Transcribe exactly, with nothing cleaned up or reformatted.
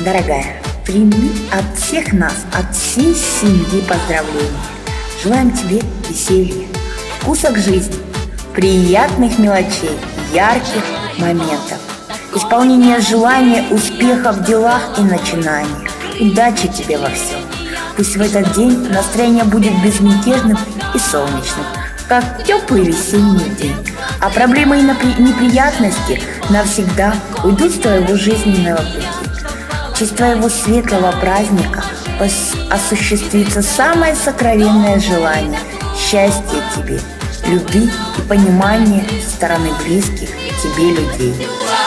Дорогая, прими от всех нас, от всей семьи поздравления. Желаем тебе веселья, вкуса к жизни, приятных мелочей, ярких моментов, исполнения желаний, успеха в делах и начинаниях. Удачи тебе во всем. Пусть в этот день настроение будет безмятежным и солнечным, как теплый весенний день, а проблемы и неприятности навсегда уйдут с твоего жизненного пути. В честь твоего светлого праздника осуществится самое сокровенное желание – счастья тебе, любви и понимания со стороны близких тебе людей.